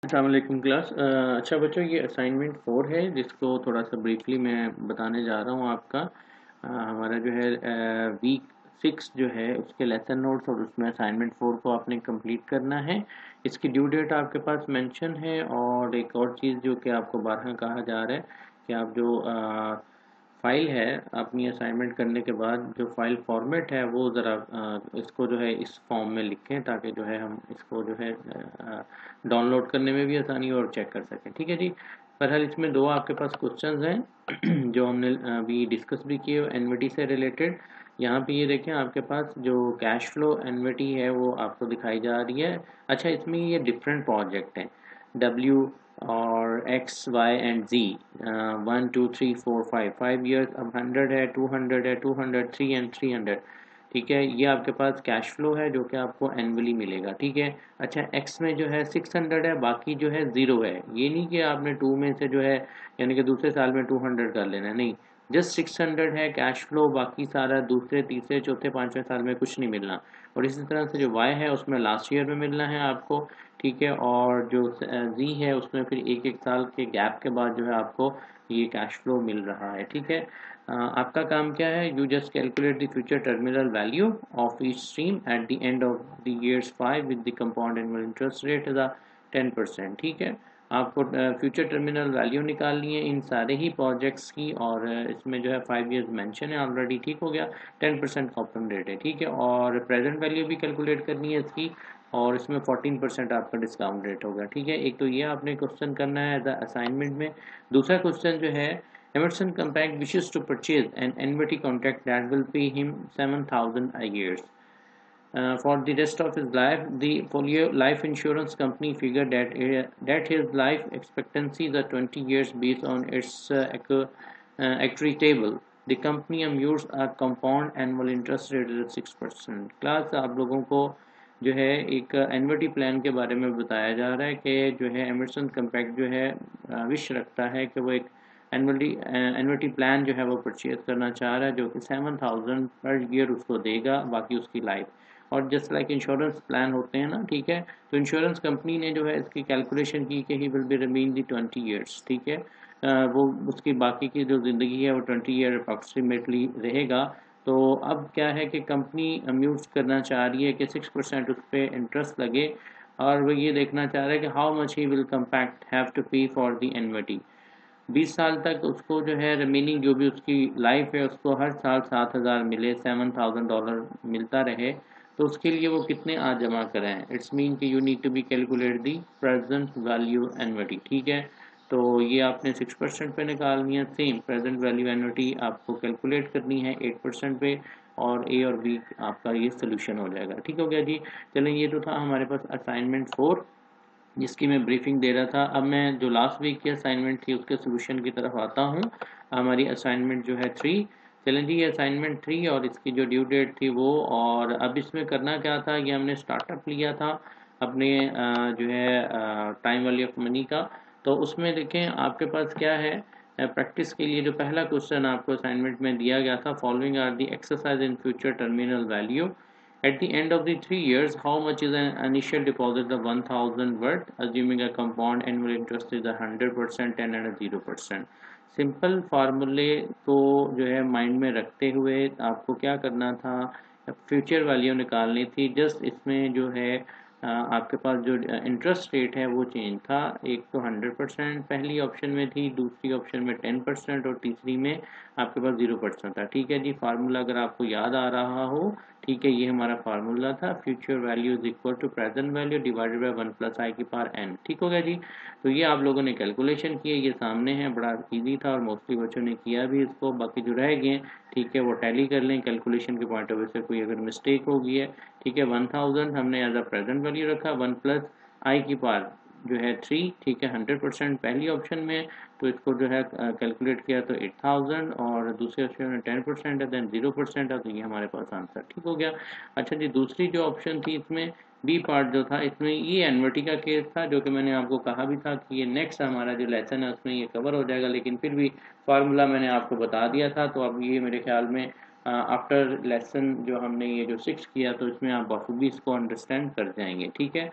अस्सलामुअलैकुम क्लास। अच्छा बच्चों, ये असाइनमेंट 4 है जिसको थोड़ा सा ब्रीफली मैं बताने जा रहा हूँ आपका। हमारा जो है वीक 6 जो है उसके लेसन नोट्स और उसमें असाइनमेंट 4 को आपने कंप्लीट करना है। इसकी ड्यू डेट आपके पास मेंशन है। और एक और चीज़ जो कि आपको बारहा कहा जा रहा है कि आप जो फाइल है अपनी असाइनमेंट करने के बाद जो फाइल फॉर्मेट है वो ज़रा इसको जो है इस फॉर्म में लिखें ताकि जो है हम इसको जो है डाउनलोड करने में भी आसानी हो और चेक कर सकें। ठीक है जी। बहरहाल इसमें दो आपके पास क्वेश्चंस हैं जो हमने अभी डिस्कस भी किए एनविटी से रिलेटेड। यहाँ पे ये देखें आपके पास जो कैश फ्लो एनविटी है वो आपको दिखाई जा रही है। अच्छा, इसमें ये डिफरेंट प्रोजेक्ट हैं डब्ल्यू और X Y and G. 1 2 3 4 5 5 years. अब 100 है, 200 है, 200, 3 एंड 300। ठीक है, ये आपके पास कैश फ्लो है जो कि आपको एनुअली मिलेगा। ठीक है। अच्छा, एक्स में जो है 600 है, बाकी जो है ज़ीरो है। ये नहीं कि आपने टू में से जो है यानी कि दूसरे साल में 200 कर लेना है, नहीं। जस्ट 600 है कैश फ्लो, बाकी सारा दूसरे तीसरे चौथे पाँचवें साल में कुछ नहीं मिलना। और इसी तरह से जो वाई है उसमें लास्ट ईयर में मिलना है आपको। ठीक है। और जो जी है उसमें फिर एक एक साल के गैप के बाद जो है आपको ये कैश फ्लो मिल रहा है। ठीक है। आपका काम क्या है, you just calculate the future terminal value of each stream at the end of the years 5 with the compound annual interest rate is 10%। ठीक है। आपको फ्यूचर टर्मिनल वैल्यू निकालनी है इन सारे ही प्रोजेक्ट्स की। और इसमें जो है 5 ईयर्स मेंशन है ऑलरेडी। ठीक हो गया। 10% कॉपन रेट है। ठीक है। और प्रेजेंट वैल्यू भी कैलकुलेट करनी है इसकी, और इसमें 14% आपका डिस्काउंट रेट होगा। ठीक है। एक तो ये आपने क्वेश्चन करना है एज असाइनमेंट में। दूसरा क्वेश्चन जो है, Emerson Compact wishes to purchase an annuity contract that will pay him 7,000 a year. For the rest of his life, the Folio Life Insurance Company figured that his life expectancy is 20 years based on its actuary table. The company amused a compound annual interest rate at 6%. Class आप लोगों को जो है एक एनविटी plan के बारे में बताया जा रहा है कि जो है एमरसन कम्पैक्ट जो है विश रखता है कि वो एक एनविटी प्लान जो है वो परचेज करना चाह रहा है जो कि 7,000 पर ईयर उसको देगा बाकी उसकी लाइफ। और जस्ट लाइक इंश्योरेंस प्लान होते हैं ना, ठीक है। तो इंश्योरेंस कंपनी ने जो है इसकी कैलकुलेशन की कि he will be remain the 20 years. ठीक है। वो उसकी बाकी की जो ज़िंदगी है वो 20 ईयर अप्रॉक्सीमेटली रहेगा। तो अब क्या है कि कंपनी अम्यूज करना चाह रही है कि 6% उस पर इंटरेस्ट लगे। और वो ये देखना चाह रहा है कि how much he will compact have to pay for the annuity. 20 साल तक उसको जो है रिमेनिंग जो भी उसकी लाइफ है उसको हर साल 7,000 मिले, $7,000 मिलता रहे। तो उसके लिए वो कितने आज जमा करें। इट्स मीन कि you need to be calculate the present value annuity. ठीक है। तो ये आपने 6% पे निकालनी है। सेम प्रेजेंट वैल्यू एनविटी आपको कैलकुलेट करनी है 8% पे। और ए और बी आपका ये सोल्यूशन हो जाएगा। ठीक हो गया जी। चलें, ये तो था हमारे पास असाइनमेंट 4 जिसकी मैं ब्रीफिंग दे रहा था। अब मैं जो लास्ट वीक की असाइनमेंट थी उसके सोल्यूशन की तरफ आता हूँ। हमारी असाइनमेंट जो है 3। चलें जी, ये असाइनमेंट 3 और इसकी जो ड्यू डेट थी वो। और अब इसमें करना क्या था, ये हमने स्टार्टअप लिया था अपने जो है टाइम वैल्यू ऑफ मनी का। तो उसमें देखें आपके पास क्या है। प्रैक्टिस के लिए जो पहला क्वेश्चन आपको असाइनमेंट में दिया गया था, following are the exercise in future terminal value at the end of the 3 years, how much is an initial deposit of 1,000 worth, assuming a compound annual interest is 100%, 10 and 0%। Simple फार्मूले को जो है mind में रखते हुए आपको क्या करना था, फ्यूचर वैल्यू निकालनी थी। जस्ट इसमें जो है आपके पास जो इंटरेस्ट रेट है वो चेंज था। एक तो 100% पहली ऑप्शन में थी, दूसरी ऑप्शन में 10% और तीसरी में आपके पास 0% था। ठीक है जी। फार्मूला अगर आपको याद आ रहा हो, ठीक है, ये हमारा फार्मूला था future value is equal to present value divided by 1 plus i की पावर n। ठीक हो गया जी। तो ये आप लोगों ने कैलकुलेशन किए, ये सामने है, बड़ा इजी था और मोस्टली बच्चों ने किया भी इसको। बाकी जो रह गए ठीक है वो टैली कर लें कैलकुलेशन के पॉइंट ऑफ व्यू से, कोई अगर मिस्टेक हो गई है। ठीक है। 1000 हमने एज अ प्रेजेंट वैल्यू रखा, 1 प्लस आई की पावर जो है 3। ठीक है। 100% पहली ऑप्शन में, तो इसको जो है कैलकुलेट किया तो 8000, और दूसरे ऑप्शन में 10% है, देन 0% है, तो ये हमारे पास आंसर। ठीक हो गया। अच्छा जी, दूसरी जो ऑप्शन थी इसमें बी पार्ट जो था, इसमें ये एनविटी का केस था जो कि मैंने आपको कहा भी था कि ये नेक्स्ट हमारा जो लेसन है उसमें ये कवर हो जाएगा, लेकिन फिर भी फार्मूला मैंने आपको बता दिया था। तो अब ये मेरे ख्याल में आफ्टर लेसन जो हमने ये जो 6 किया तो इसमें आप बखूबी इसको अंडरस्टैंड कर जाएंगे। ठीक है।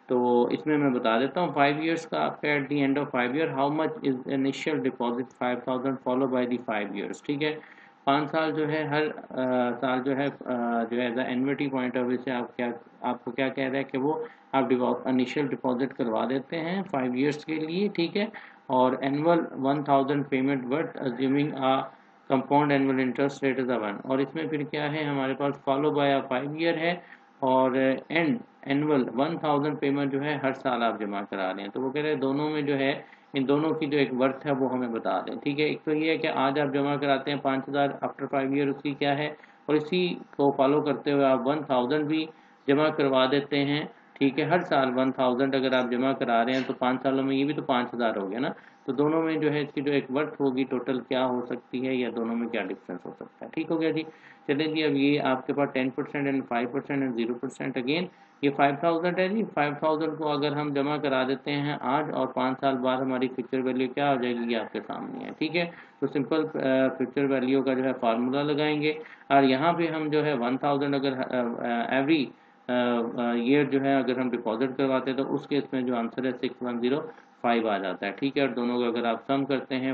तो इसमें मैं बता देता हूँ 5 ईयर्स का आपका at the end of 5 year how much is initial deposit 5000 follow by the 5 years, ठीक है। 5 साल जो है हर साल जो है as annuity point of view से आपको क्या कह रहा है कि वो आप इनिशियल डिपॉजिट करवा देते हैं 5 ईयर्स के लिए, ठीक है। और annual 1000 payment but assuming compound annual interest rate is 1। और इसमें फिर क्या है हमारे पास फॉलो बाय 5 ईयर है और एनुअल 1000 पेमेंट जो है हर साल आप जमा करा रहे हैं। तो वो कह रहे हैं दोनों में जो है इन दोनों की जो एक वर्थ है वो हमें बता दें, ठीक है। एक तो ये है कि आज आप जमा कराते हैं 5000 आफ्टर 5 ईयर, उसकी क्या है, और इसी को फॉलो करते हुए आप 1000 भी जमा करवा देते हैं, ठीक है। हर साल 1000 अगर आप जमा करा रहे हैं तो 5 सालों में ये भी तो 5000 हो गया ना। तो दोनों में जो है इसकी जो एक वर्थ होगी टोटल क्या हो सकती है या दोनों में क्या डिफरेंस हो सकता है, ठीक हो गया जी। चलें जी, अब ये आपके पास 10% एंड 5% एंड 0% अगेन ये 5000 है जी। 5000 को अगर हम जमा करा देते हैं आज और 5 साल बाद हमारी फ्यूचर वैल्यू क्या हो जाएगी, ये आपके सामने है, ठीक है। तो सिंपल फ्यूचर वैल्यू का जो है फार्मूला लगाएंगे और यहाँ पे हम जो है 1000 अगर एवरी ईयर जो है अगर हम डिपॉजिट करवाते हैं तो उस केस में जो आंसर है 6105 आ जाता है, ठीक है। और दोनों का अगर आप सम करते हैं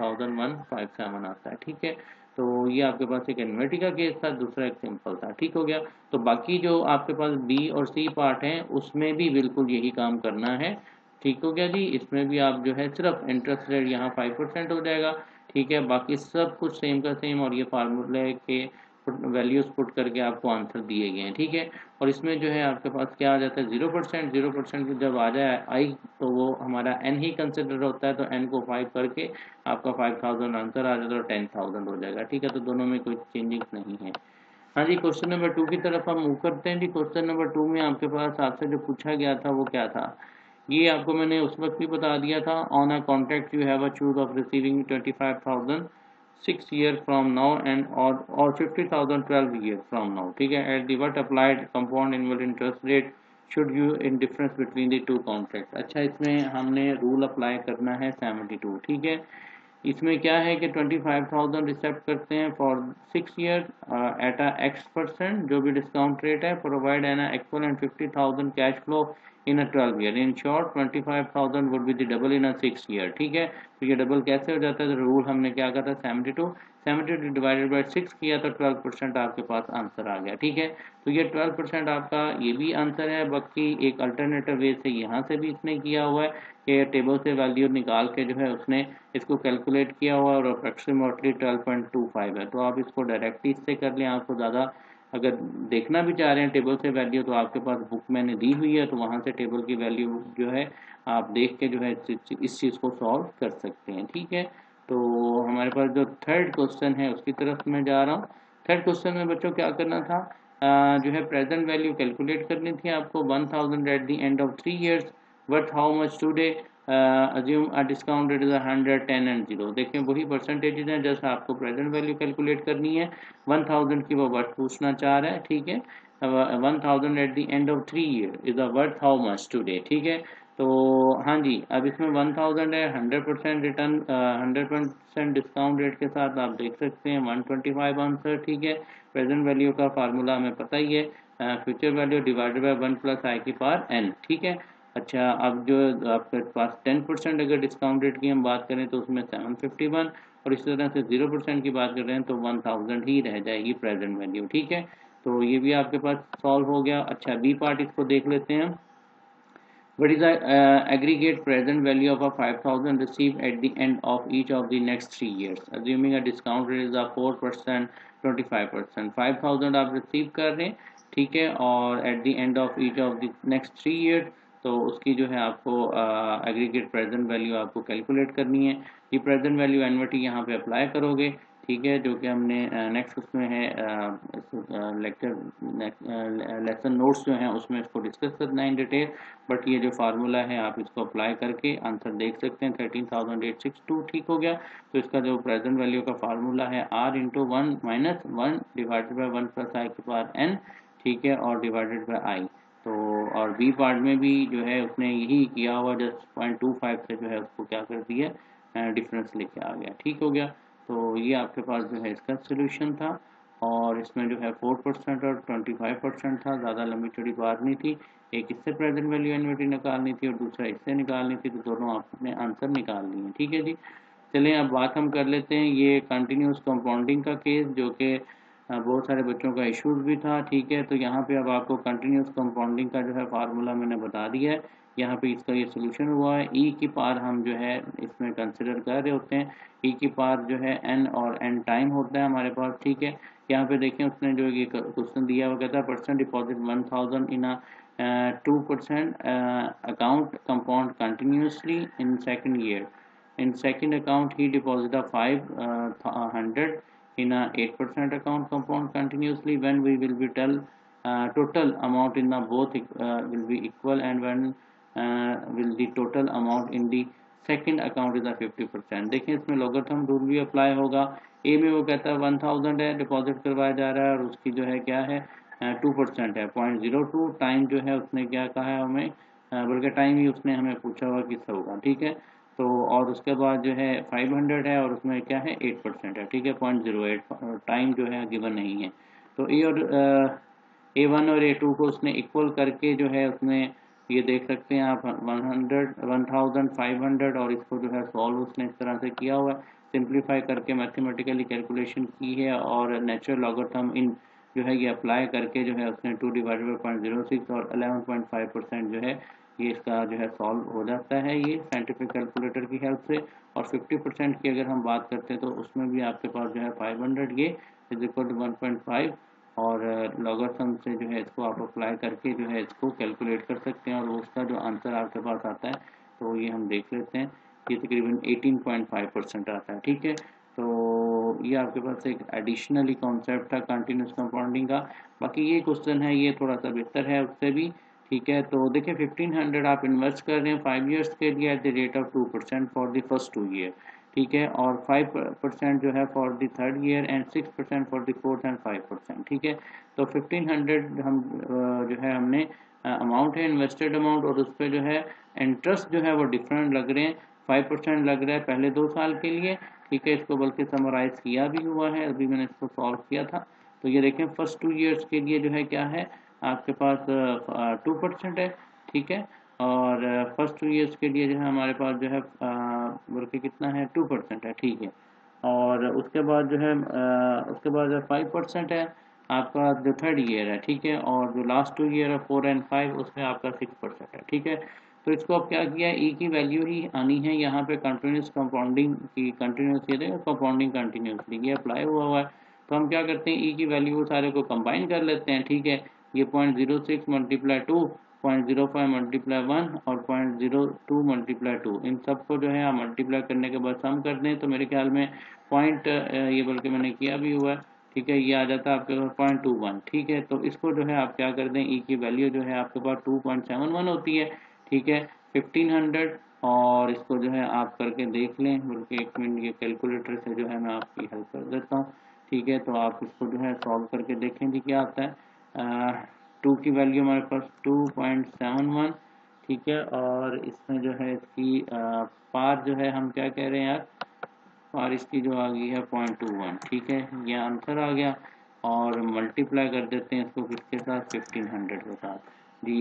14157 आता है, ठीक है। तो ये आपके पास एक एन्युटी का केस था, दूसरा एक सिंपल था, ठीक हो गया। तो बाकी जो आपके पास बी और सी पार्ट हैं उसमें भी बिल्कुल यही काम करना है, ठीक हो गया जी। इसमें भी आप जो है सिर्फ इंटरेस्ट रेट यहाँ 5% हो जाएगा, ठीक है। बाकी सब कुछ सेम का सेम और ये फार्मूले के वैल्यूज पुट करके आपको आंसर दिए गए हैं, ठीक है। और इसमें जो है आपके पास क्या आ जाता है 0%। 0% जब आ जाए आई तो वो हमारा एन ही कंसिडर होता है, तो एन को 5 करके आपका 5000 आंसर आ जाता है और 10000 हो जाएगा, ठीक है। तो दोनों में कोई चेंजिंग नहीं है। हाँ जी, क्वेश्चन नंबर 2 की तरफ हम मूव करते हैं जी। क्वेश्चन नंबर 2 में आपके पास आपसे जो पूछा गया था वो क्या था, ये आपको मैंने उस वक्त भी बता दिया था। On a contract you have a choose of receiving 25,000 6 year from now and और 50,000 12 ईयर फ्रॉम नाउ, ठीक है। At the what applied compound annual interest rate should you in difference between the two contract. अच्छा, इसमें हमने rule apply करना है 72, ठीक है। इसमें क्या है कि 25,000 रिसेप्ट करते हैं for 6 year at a x% जो भी डिस्काउंट रेट है, provide an equal and 50,000 cash flow in a 12 year. In short 25,000 would be the double in a 6 year, ठीक है। तो ये डबल कैसे हो जाता है, तो रूल हमने क्या करा था 72 डिवाइडेड बाई 6 किया तो 12% आपके पास आंसर आ गया, ठीक है। तो ये 12% आपका ये भी आंसर है। बाकी एक अल्टरनेटिव वे से यहाँ से भी इसने किया हुआ है कि टेबल से वैल्यू निकाल के जो है उसने इसको कैलकुलेट किया हुआ और अप्रॉक्सीमेटली 12.25 है। तो आप इसको डायरेक्टली इससे कर लें। आपको ज़्यादा अगर देखना भी चाह रहे हैं टेबल से वैल्यू तो आपके पास बुक मैंने दी हुई है, तो वहाँ से टेबल की वैल्यू जो है आप देख के जो है इस चीज़ को सॉल्व कर सकते हैं, ठीक है। तो हमारे पास जो थर्ड क्वेश्चन है उसकी तरफ मैं जा रहा हूँ। थर्ड क्वेश्चन में बच्चों क्या करना था, जो है प्रेजेंट वैल्यू कैलकुलेट करनी थी आपको 1000 at the end of 3 years worth how much today assume a discount rate is 100 10 and 0। देखें वही परसेंटेजेस हैं, जैसे आपको प्रेजेंट वैल्यू कैलकुलेट करनी है। 1000 की वो वर्थ पूछना चाह रहा है, ठीक है। 1000 at the end of 3 year is the worth how much today, ठीक है। तो हाँ जी, अब इसमें 1000 है, 100% रिटर्न 100% डिस्काउंट रेट के साथ आप देख सकते हैं 125 आंसर, ठीक है। प्रेजेंट वैल्यू का फार्मूला हमें पता ही है, future value divided by 1 plus i की पावर n, ठीक है। अच्छा, अब जो आपके पास 10% अगर डिस्काउंट रेट की हम बात करें तो उसमें 751 और इस तरह से 0% की बात कर रहे हैं तो 1000 ही रह जाएगी प्रेजेंट वैल्यू, ठीक है। तो ये भी आपके पास सॉल्व हो गया। अच्छा, बी पार्ट इसको देख लेते हैं। What is the aggregate present value of a 5,000 received at the end of each of the next 3 years? Assuming a discount rate is of 4%, 25%. 5,000 आप रिसीव कर रहे हैं, ठीक है। और at the end of each of the next 3 year तो उसकी जो है आपको एग्रीगेट प्रेजेंट वैल्यू आपको कैलकुलेट करनी है। ये प्रेजेंट वैल्यू एनवर्टी यहाँ पे अप्लाई करोगे, ठीक है, जो कि हमने नेक्स्ट उसमें है लेक्चर लेसन नोट्स जो हैं उसमें इसको डिस्कस करना है इन डिटेल। बट ये जो फार्मूला है आप इसको अप्लाई करके आंसर देख सकते हैं 13,862, ठीक हो गया। तो इसका जो प्रेजेंट वैल्यू का फार्मूला है r into 1 minus 1 divided by 1 plus i की पावर n, ठीक है, और डिवाइडेड बाई आई। तो और बी पार्ट में भी जो है उसने यही किया हुआ, जस्ट 0.25 से जो है उसको क्या कर दिया डिफरेंस लेके आ गया, ठीक हो गया। तो ये आपके पास जो है इसका सोल्यूशन था और इसमें जो है 4% और 25% था, ज़्यादा लंबी चौड़ी बात नहीं थी। एक इससे प्रेजेंट वैल्यू एन्युटी निकालनी थी और दूसरा इससे निकालनी थी, तो दोनों आपने आंसर निकाल लिए। ठीक है जी। चलें अब बात हम कर लेते हैं ये कंटिन्यूस कंपाउंडिंग का केस, जो कि बहुत सारे बच्चों का इशूज़ भी था। ठीक है, तो यहाँ पे अब आपको कंटिन्यूस कंपाउंडिंग का जो है फार्मूला मैंने बता दिया है। यहाँ पे इसका ये सोल्यूशन हुआ है। ई की पावर हम जो है इसमें कंसिडर कर रहे होते हैं। ई की पावर जो है एन और एन टाइम होता है हमारे पास। ठीक है, यहाँ पे देखें उसने जो ये क्वेश्चन दिया हुआ कहता है percent deposit 1000 in 2% account compound continuously in second year. In second account, he deposited 500 in a 8% account compound continuously. When we will be tell total amount in the both will be equal, and when will the total amount in the second account is a 50%. देखिए इसमें logarithm rule भी apply होगा। ए में वो कहता है 1000 है, deposit करवाया जा रहा है और उसकी जो है क्या है 2% है 0.02 टाइम जो है उसने क्या कहा है हमें, बल्कि टाइम ही उसने हमें पूछा हुआ किससे होगा। ठीक है, तो और उसके बाद जो है 500 है और उसमें क्या है 8% है। ठीक है, 0.08 टाइम जो है गिवन नहीं है। तो ए और A1 और A2 को उसने इक्वल करके जो है उसने ये देख सकते हैं आप 1500 और इसको जो है सॉल्व उसने इस तरह से किया हुआ है, सिंप्लीफाई करके मैथमेटिकली कैलकुलेशन की है और नेचुरल लॉगरिथम इन जो है ये अप्लाई करके जो है उसने 2/0.06 और 11.5% जो है ये इसका जो है सॉल्व हो जाता है ये साइंटिफिक कैलकुलेटर की हेल्प से। और 50% की अगर हम बात करते हैं तो उसमें भी आपके पास जो है 500 ये इज इक्वल टू 1.5 और लॉगरिथम से जो है इसको आप अप्लाई करके जो है इसको कैलकुलेट कर सकते हैं और उसका जो आंसर आपके पास आता है तो ये हम देख लेते हैं, ये तकरीबन 18.5% आता है। ठीक है, तो ये आपके पास एक एडिशनली कॉन्सेप्ट था कंटिन्यूस कंपाउंडिंग का। बाकी ये क्वेश्चन है ये थोड़ा सा बेहतर है उससे भी। ठीक है, तो देखिए 1500 आप इन्वेस्ट कर रहे हैं 5 ईयर्स के लिए at the rate of 2% for the first 2 year. ठीक है, और 5% जो है for the third year and 6% for the fourth and 5%। ठीक है, तो 1500 हम जो है हमने अमाउंट है इन्वेस्टेड अमाउंट और उस पर जो है इंटरेस्ट जो है वो डिफरेंट लग रहे हैं। 5% लग रहा है पहले 2 साल के लिए। ठीक है, इसको बल्कि समराइज किया भी हुआ है, अभी मैंने इसको सॉल्व किया था। तो ये देखें फर्स्ट 2 ईयर्स के लिए जो है क्या है आपके पास 2% है। ठीक है, और फर्स्ट 2 ईयर्स के लिए जो है हमारे पास जो है बल्कि कितना है 2% है। ठीक है, और उसके बाद जो है उसके बाद 5% है आपका जो थर्ड ईयर है। ठीक है, और जो लास्ट 2 ईयर है 4 एंड 5 उसमें आपका 6% है। ठीक है, तो इसको अब क्या किया ई की वैल्यू ही आनी है यहाँ पे कंटिन्यूस कंपाउंडिंग की, कंटिन्यूस ये देखो कंपाउंडिंग कंटिन्यूसली ये अप्लाई हुआ है। तो हम क्या करते हैं ई की वैल्यू सारे को कंबाइन कर लेते हैं। ठीक है, ये 0.06 मल्टीप्लाई 2, 0.05 मल्टीप्लाई 1 और 0.02 मल्टीप्लाई 2 इन सबको जो है आप मल्टीप्लाई करने के बाद सम कर दें तो मेरे ख्याल में पॉइंट ये बल्कि मैंने किया भी हुआ है। ठीक है, ये आ जाता है आपके पास 0.21। ठीक है, तो इसको जो है आप क्या कर दें ई की वैल्यू जो है आपके पास 2.71 होती है। ठीक है, 1500 और इसको जो है आप करके देख लें, बल्कि 1 मिनट ये कैलकुलेटर से जो है मैं आपकी हेल्प कर देता हूँ। ठीक है, तो आप इसको जो है सॉल्व करके देखें जी क्या आता है। 2 की वैल्यू हमारे पास 2.71। ठीक है, और इसमें जो है इसकी पार जो है हम क्या कह रहे हैं यार, पार इसकी जो आ गई है 0.21। ठीक है, ये आंसर आ गया और मल्टीप्लाई कर देते हैं इसको किसके साथ 1500 के साथ जी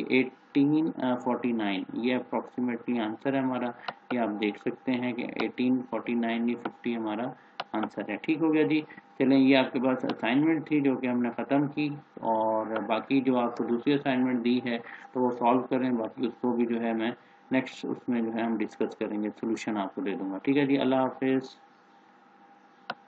1849 ये अप्रॉक्सीमेटली आंसर है हमारा। ये आप देख सकते हैं कि 1849 50 हमारा आंसर है। ठीक हो गया जी। चलें, ये आपके पास असाइनमेंट थी जो कि हमने ख़त्म की और बाकी जो आपको दूसरी असाइनमेंट दी है तो वो सॉल्व करें, बाकी उसको भी जो है मैं नेक्स्ट उसमें जो है हम डिस्कस करेंगे, सोल्यूशन आपको दे दूँगा। ठीक है जी, अल्लाह हाफ़िज़।